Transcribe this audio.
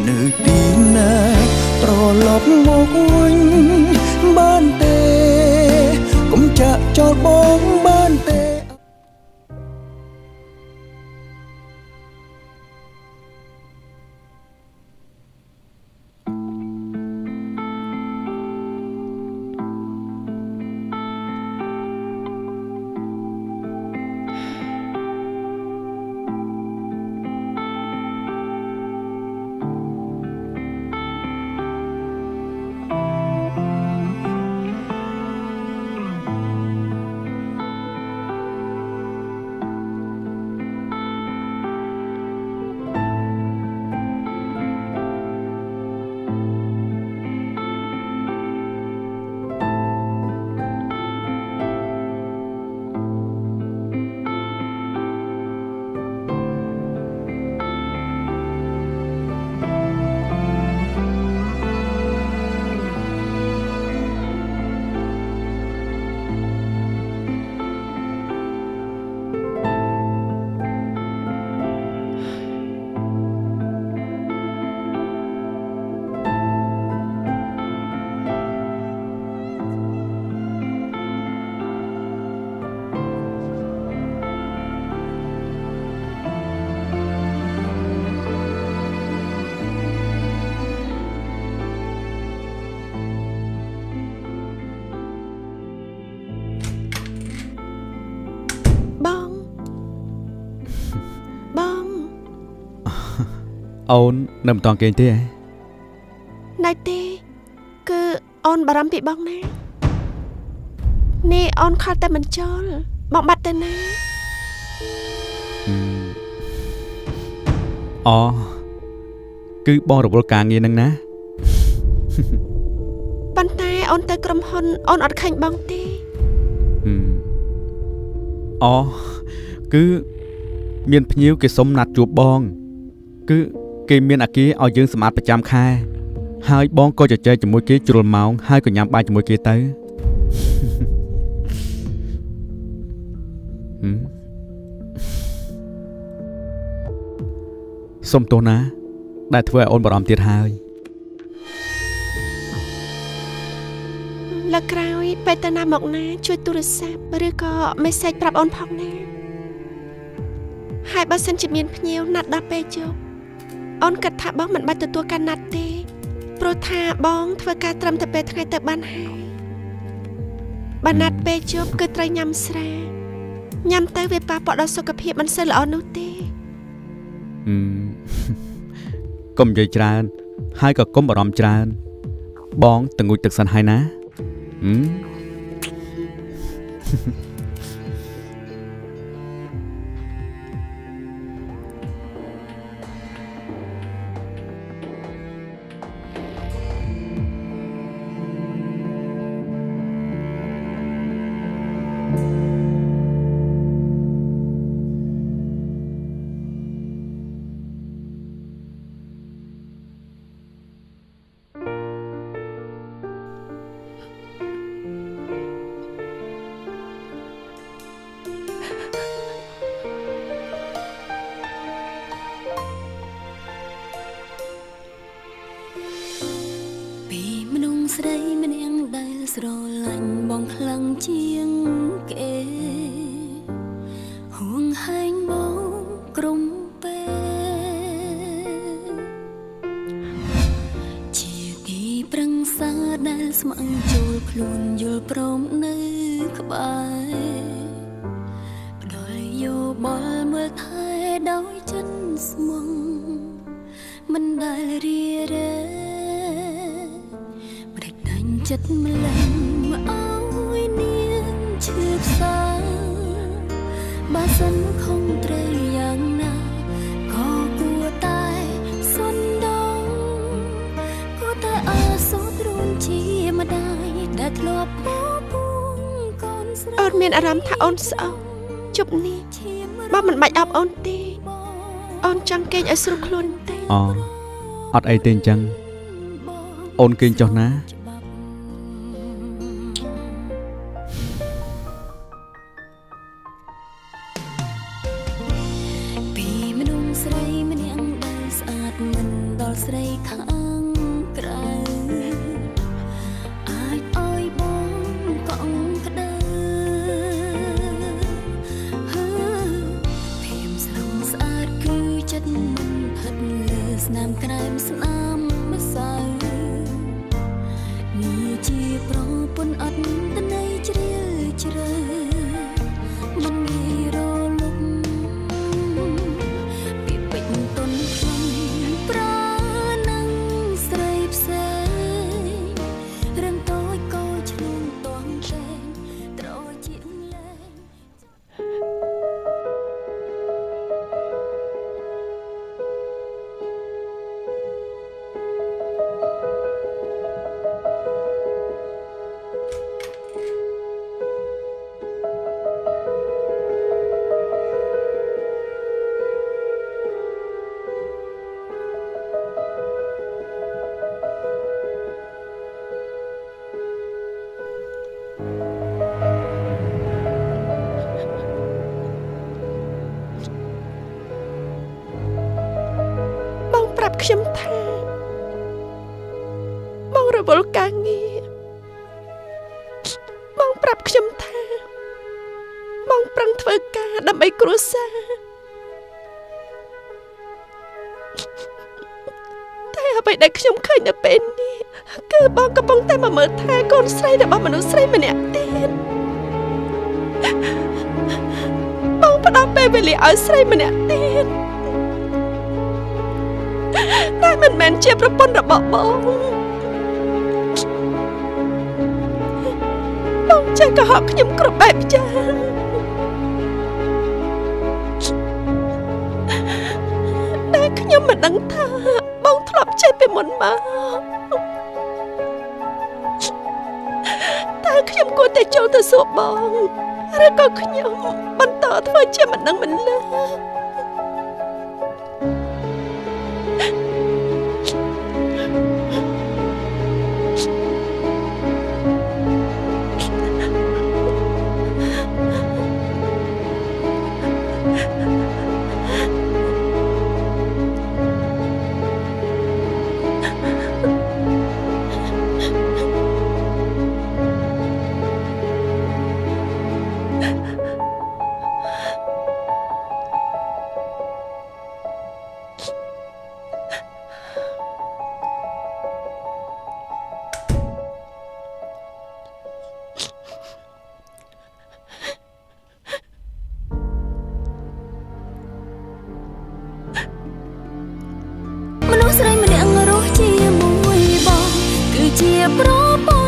នៅទីណាត្រឡប់មកវិញបានទេកុំចាក់ចោលបងបានទេអូននៅមិនតង់គេទេណៃទេគឺអូនបារម្ភពីបងណានេះអូនខលតែមិនចូលបងបាត់ទៅណាអូគឺបងរវល់ការងារនឹងណាប៉ុន្តែអូនទៅក្រុមហ៊ុនអូនអត់ឃើញបងទេអូគឺមានភ្ញៀវគេសុំណាត់ជួបបងគឺគេមានអាគារឲ្យយើងសម្អាតប្រចាំខែហើយបងក៏ជជែកជាមួយគេជ្រុលម៉ោងហើយក៏ញ៉ាំបាយជាមួយគេទៅសុំទោសណាដែលធ្វើឲ្យអូនបារម្ភទៀតហើយលើកក្រោយពេលទៅណាមកណាជួយទូរស័ព្ទឬក៏មេសេចប្រាប់អូនផងណាហើយបើសិនជាមានភ្ញៀវណាត់ដល់ពេលជប់អូនគិតថាបងមិនបាច់ទទួលការណាត់ទេព្រោះថាបងធ្វើការត្រឹមតែពេលថ្ងៃទៅបានហើយបើណាត់ពេលជប់គឺត្រូវញ៉ាំស្រាញ៉ាំទៅវាប៉ះពាល់ដល់សុខភាពមិនសូវល្អនោះទេកុំនិយាយច្រើនហើយក៏កុំបារម្ភច្រើនបងទៅងូតទឹកសិនហើយណាអូនមានអារម្មណ៍ថាអូនស្អប់ជប់នេះបងមិនបាច់អបអូនទេអូនចង់គេងឲ្យស្រួលខ្លួនទេអត់អីទេអញ្ចឹងអូនគេងចុះណាពីមនុស្សស្រីម្នាក់ដែលស្អាតមិនដល់ស្រីរីខាងក្រៅអាចអើយបងកង់ក្តៅភៀមស្រងស្អាតគឺចិត្តមិនផិតលើស្នាមក្រែមស្នាមម្សៅនេះជាប្រពន្ធអត់តន័យជ្រាលជ្រៅមិនងាយរលំពីពេជ្រទុនខ្ញុំប្រើនឹងស្រីផ្សេងរឹងតូចកោឆ្លងទាស់តែងត្រជាងលែងខ្ញុំថាបងរវល់ការងារបងប្រាប់ខ្ញុំថាបងប្រឹងធ្វើការដើម្បីគ្រួសារតែអ្វីដែលខ្ញុំឃើញនៅពេលនេះគឺបងកំពុងតែមកមើលថែកូនស្រីរបស់មនុស្សស្រីម្នាក់ទៀតបងផ្ដល់ពេលវេលាឲ្យស្រីម្នាក់ទៀតតែមិនមែនជាប្រពន្ធរបស់បងចេះកុហកខ្ញុំគ្រប់បែបយ៉ាងតែខ្ញុំមិនដឹងថាបងធ្លាប់ចេះពីមុនមកតែខ្ញុំគួរតែចូលទៅសួរបងឬក៏ខ្ញុំបន្តធ្វើជាមិនដឹងមិនលើស្រីម្នាក់រស់ជាមួយបងគឺជាប្រពន្ធ